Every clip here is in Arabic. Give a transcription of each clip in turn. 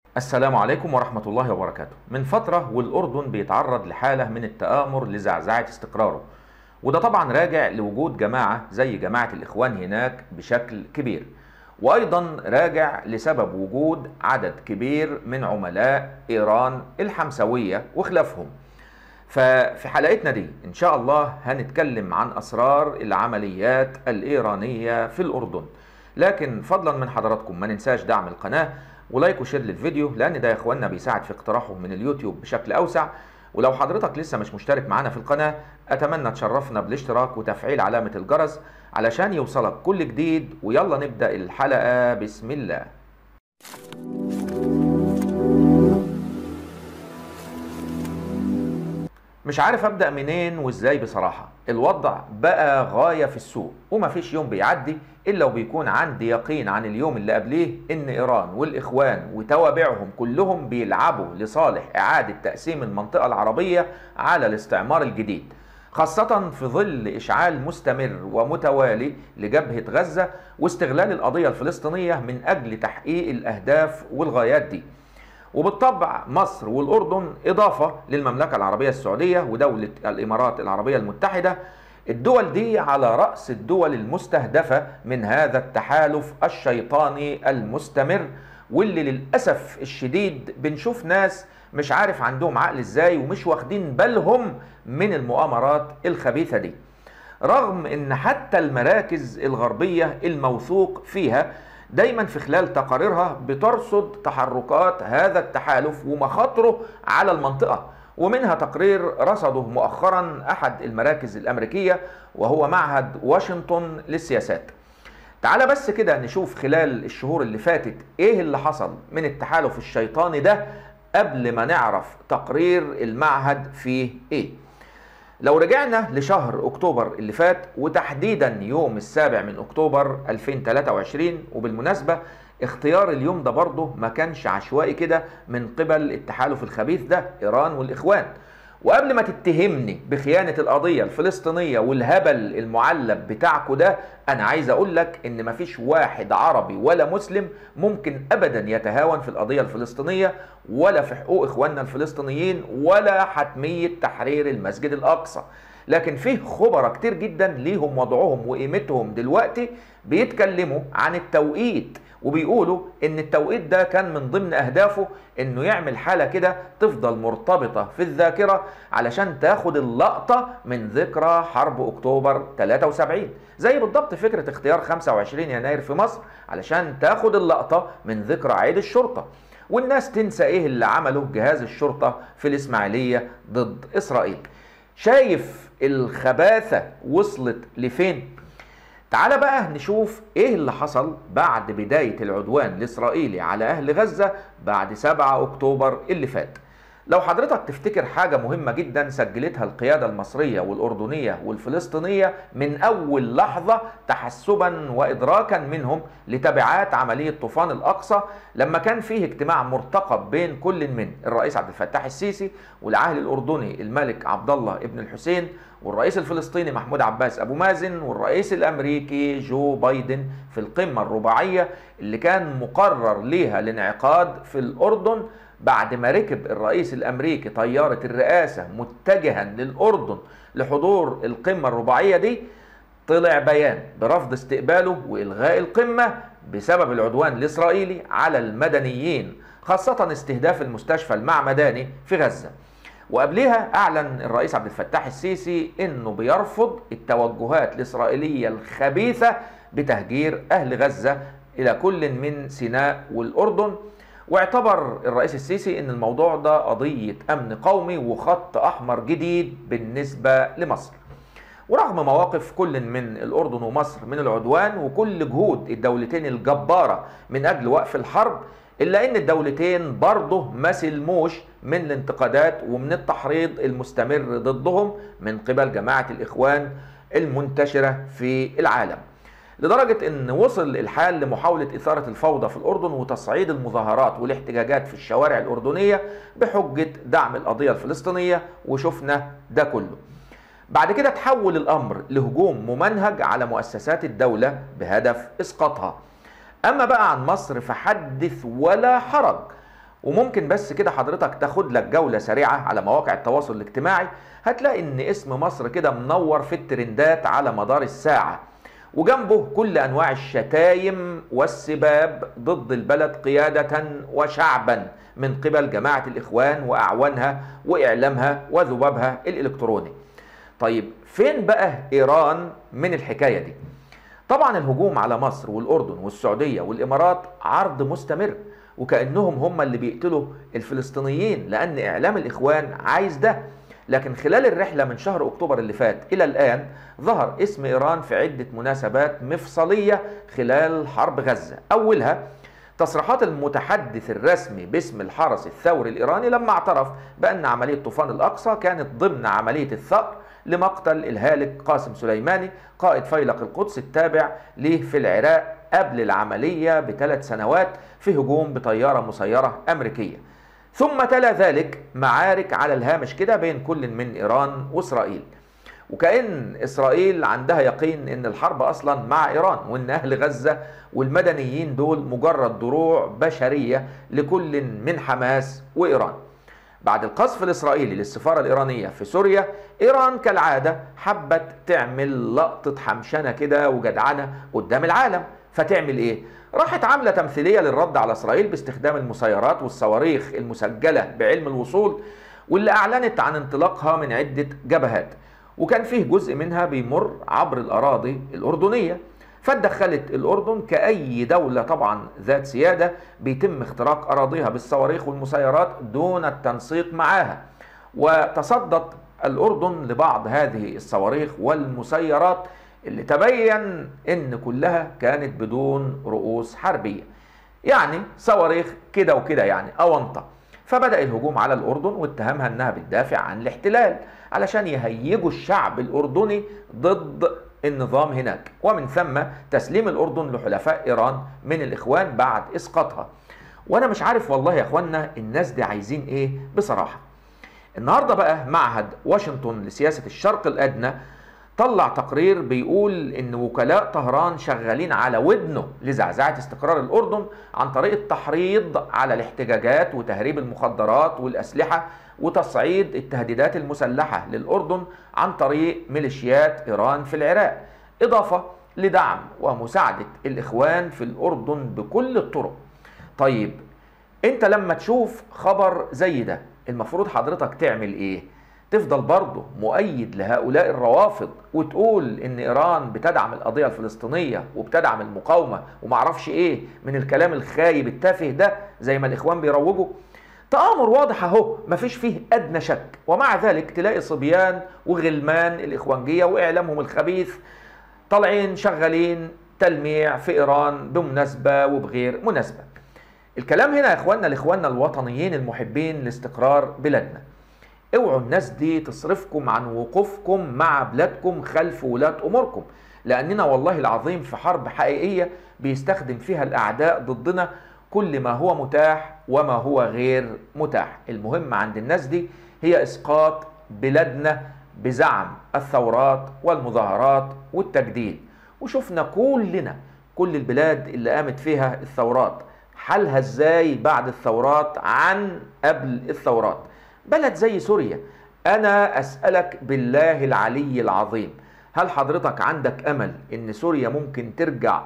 السلام عليكم ورحمة الله وبركاته. من فترة والأردن بيتعرض لحالة من التآمر لزعزعة استقراره، وده طبعا راجع لوجود جماعة زي جماعة الإخوان هناك بشكل كبير، وأيضا راجع لسبب وجود عدد كبير من عملاء إيران الحمسوية وخلافهم. ففي حلقتنا دي إن شاء الله هنتكلم عن أسرار العمليات الإيرانية في الأردن. لكن فضلا من حضراتكم ما ننساش دعم القناة ولايك وشير للفيديو، لأن ده يا إخواننا بيساعد في اقتراحه من اليوتيوب بشكل أوسع. ولو حضرتك لسه مش مشترك معانا في القناة، أتمنى تشرفنا بالاشتراك وتفعيل علامة الجرس علشان يوصلك كل جديد. ويلا نبدأ الحلقة بسم الله. مش عارف ابدا منين وازاي بصراحه. الوضع بقى غايه في السوء، ومفيش يوم بيعدي الا وبيكون عندي يقين عن اليوم اللي قبليه ان ايران والاخوان وتوابعهم كلهم بيلعبوا لصالح اعاده تقسيم المنطقه العربيه على الاستعمار الجديد، خاصه في ظل اشعال مستمر ومتوالي لجبهه غزه واستغلال القضيه الفلسطينيه من اجل تحقيق الاهداف والغايات دي. وبالطبع مصر والأردن إضافة للمملكة العربية السعودية ودولة الإمارات العربية المتحدة، الدول دي على رأس الدول المستهدفة من هذا التحالف الشيطاني المستمر، واللي للأسف الشديد بنشوف ناس مش عارف عندهم عقل ازاي ومش واخدين بالهم من المؤامرات الخبيثة دي، رغم ان حتى المراكز الغربية الموثوق فيها دايما في خلال تقاريرها بترصد تحركات هذا التحالف ومخاطره على المنطقة. ومنها تقرير رصده مؤخرا أحد المراكز الأمريكية وهو معهد واشنطن للسياسات. تعال بس كده نشوف خلال الشهور اللي فاتت ايه اللي حصل من التحالف الشيطاني ده قبل ما نعرف تقرير المعهد فيه ايه. لو رجعنا لشهر أكتوبر اللي فات، وتحديدا يوم السابع من أكتوبر 2023، وبالمناسبة اختيار اليوم ده برضه ما كانش عشوائي كده من قبل التحالف الخبيث ده إيران والإخوان. وقبل ما تتهمني بخيانة القضية الفلسطينية والهبل المعلب بتاعكو ده، أنا عايز أقول لك إن مفيش واحد عربي ولا مسلم ممكن أبدا يتهاون في القضية الفلسطينية ولا في حقوق إخواننا الفلسطينيين ولا حتمية تحرير المسجد الأقصى. لكن فيه خبراء كتير جدا ليهم وضعهم وقيمتهم دلوقتي بيتكلموا عن التوقيت، وبيقولوا ان التوقيت ده كان من ضمن اهدافه انه يعمل حالة كده تفضل مرتبطة في الذاكرة علشان تاخد اللقطة من ذكرى حرب اكتوبر 73، زي بالضبط فكرة اختيار 25 يناير في مصر علشان تاخد اللقطة من ذكرى عيد الشرطة، والناس تنسى ايه اللي عمله جهاز الشرطة في الاسماعيلية ضد اسرائيل. شايف الخباثة وصلت لفين؟ تعال بقى نشوف ايه اللي حصل بعد بداية العدوان الإسرائيلي على أهل غزة بعد 7 أكتوبر اللي فات. لو حضرتك تفتكر حاجة مهمة جدا سجلتها القيادة المصرية والأردنية والفلسطينية من أول لحظة تحسبا وإدراكا منهم لتبعات عملية طوفان الأقصى، لما كان فيه اجتماع مرتقب بين كل من الرئيس عبد الفتاح السيسي والعاهل الأردني الملك عبد الله ابن الحسين والرئيس الفلسطيني محمود عباس أبو مازن والرئيس الأمريكي جو بايدن في القمة الرباعية اللي كان مقرر ليها الانعقاد في الأردن بعد ما ركب الرئيس الأمريكي طيارة الرئاسة متجها للأردن لحضور القمة الرباعية دي. طلع بيان برفض استقباله وإلغاء القمة بسبب العدوان الإسرائيلي على المدنيين، خاصة استهداف المستشفى المعمداني في غزة. وقبلها أعلن الرئيس عبد الفتاح السيسي إنه بيرفض التوجهات الإسرائيلية الخبيثة بتهجير أهل غزة إلى كل من سيناء والأردن، واعتبر الرئيس السيسي ان الموضوع ده قضية امن قومي وخط احمر جديد بالنسبة لمصر. ورغم مواقف كل من الاردن ومصر من العدوان وكل جهود الدولتين الجبارة من اجل وقف الحرب، الا ان الدولتين برضه ما سلموش من الانتقادات ومن التحريض المستمر ضدهم من قبل جماعة الاخوان المنتشرة في العالم، لدرجة ان وصل الحال لمحاولة اثارة الفوضى في الاردن وتصعيد المظاهرات والاحتجاجات في الشوارع الاردنية بحجة دعم القضية الفلسطينية. وشفنا ده كله. بعد كده تحول الامر لهجوم ممنهج على مؤسسات الدولة بهدف اسقاطها. اما بقى عن مصر فحدث ولا حرج. وممكن بس كده حضرتك تاخد لك جولة سريعة على مواقع التواصل الاجتماعي، هتلاقي ان اسم مصر كده منور في الترندات على مدار الساعة، وجنبه كل انواع الشتايم والسباب ضد البلد قيادة وشعبا من قبل جماعة الاخوان واعوانها واعلامها وذبابها الالكتروني. طيب فين بقى ايران من الحكاية دي؟ طبعا الهجوم على مصر والأردن والسعودية والإمارات عرض مستمر، وكأنهم هم اللي بيقتلوا الفلسطينيين لأن إعلام الإخوان عايز ده. لكن خلال الرحلة من شهر أكتوبر اللي فات إلى الآن ظهر اسم إيران في عدة مناسبات مفصلية خلال حرب غزة. أولها تصريحات المتحدث الرسمي باسم الحرس الثوري الإيراني لما اعترف بأن عملية طوفان الأقصى كانت ضمن عملية الثأر لمقتل الهالك قاسم سليماني قائد فيلق القدس التابع له في العراق قبل العملية ب3 سنوات في هجوم بطيارة مسيرة أمريكية. ثم تلا ذلك معارك على الهامش كده بين كل من إيران وإسرائيل، وكأن إسرائيل عندها يقين إن الحرب أصلا مع إيران، وإن أهل غزة والمدنيين دول مجرد دروع بشرية لكل من حماس وإيران. بعد القصف الإسرائيلي للسفارة الإيرانية في سوريا، إيران كالعادة حبت تعمل لقطة حمشنة كده وجدعنة قدام العالم، فتعمل إيه؟ راحت عاملة تمثيلية للرد على إسرائيل باستخدام المسيرات والصواريخ المسجلة بعلم الوصول، واللي أعلنت عن انطلاقها من عدة جبهات، وكان فيه جزء منها بيمر عبر الأراضي الأردنية. فاتدخلت الأردن كأي دولة طبعا ذات سيادة بيتم اختراق أراضيها بالصواريخ والمسيرات دون التنسيق معها، وتصدت الأردن لبعض هذه الصواريخ والمسيرات اللي تبين إن كلها كانت بدون رؤوس حربية، يعني صواريخ كده وكده يعني أونطة. فبدأ الهجوم على الأردن واتهمها أنها بتدافع عن الاحتلال علشان يهيجوا الشعب الأردني ضد النظام هناك، ومن ثم تسليم الأردن لحلفاء إيران من الإخوان بعد إسقاطها. وأنا مش عارف والله يا أخوانا الناس دي عايزين إيه بصراحة. النهاردة بقى معهد واشنطن لسياسة الشرق الأدنى طلع تقرير بيقول إن وكلاء طهران شغالين على ودنه لزعزعة استقرار الأردن عن طريق التحريض على الاحتجاجات وتهريب المخدرات والأسلحة وتصعيد التهديدات المسلحة للأردن عن طريق ميليشيات إيران في العراق، إضافة لدعم ومساعدة الإخوان في الأردن بكل الطرق. طيب أنت لما تشوف خبر زي ده المفروض حضرتك تعمل إيه؟ تفضل برضه مؤيد لهؤلاء الروافض وتقول ان ايران بتدعم القضية الفلسطينية وبتدعم المقاومة ومعرفش ايه من الكلام الخايب التافه ده زي ما الاخوان بيروجوا؟ تآمر واضح اهو مفيش فيه ادنى شك، ومع ذلك تلاقي صبيان وغلمان الاخوانجية واعلامهم الخبيث طالعين شغالين تلميع في ايران بمناسبة وبغير مناسبة. الكلام هنا يا اخواننا لاخواننا الوطنيين المحبين لاستقرار بلادنا، اوعوا الناس دي تصرفكم عن وقوفكم مع بلادكم خلف ولاة اموركم، لاننا والله العظيم في حرب حقيقية بيستخدم فيها الاعداء ضدنا كل ما هو متاح وما هو غير متاح. المهم عند الناس دي هي اسقاط بلادنا بزعم الثورات والمظاهرات والتجديد. وشفنا كلنا كل البلاد اللي قامت فيها الثورات حالها ازاي بعد الثورات عن قبل الثورات. بلد زي سوريا، أنا أسألك بالله العلي العظيم، هل حضرتك عندك أمل إن سوريا ممكن ترجع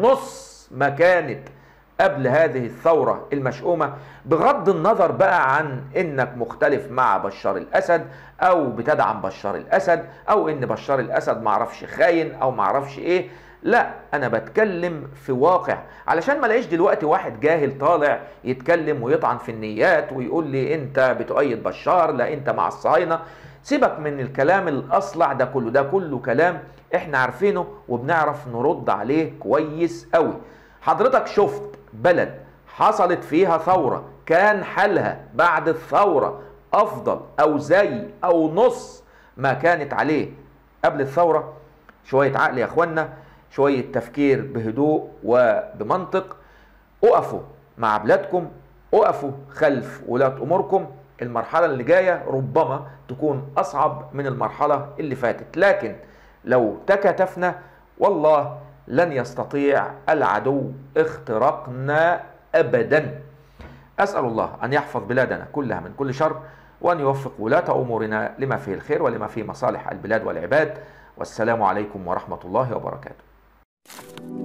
نص ما كانت قبل هذه الثورة المشؤومة؟ بغض النظر بقى عن إنك مختلف مع بشار الأسد أو بتدعم بشار الأسد أو إن بشار الأسد معرفش خاين أو معرفش إيه، لا أنا بتكلم في واقع، علشان ما لاقيش دلوقتي واحد جاهل طالع يتكلم ويطعن في النيات ويقول لي أنت بتؤيد بشار، لا أنت مع الصهاينة. سيبك من الكلام الأصلع ده كله، ده كله كلام إحنا عارفينه وبنعرف نرد عليه كويس قوي. حضرتك شفت بلد حصلت فيها ثورة كان حالها بعد الثورة أفضل أو زي أو نص ما كانت عليه قبل الثورة؟ شوية عقل يا أخوانا، شوية تفكير بهدوء وبمنطق، اقفوا مع بلادكم، اقفوا خلف ولاة أموركم. المرحلة اللي جاية ربما تكون أصعب من المرحلة اللي فاتت، لكن لو تكاتفنا والله لن يستطيع العدو اختراقنا أبدا. أسأل الله أن يحفظ بلادنا كلها من كل شر، وأن يوفق ولاة أمورنا لما فيه الخير ولما فيه مصالح البلاد والعباد. والسلام عليكم ورحمة الله وبركاته.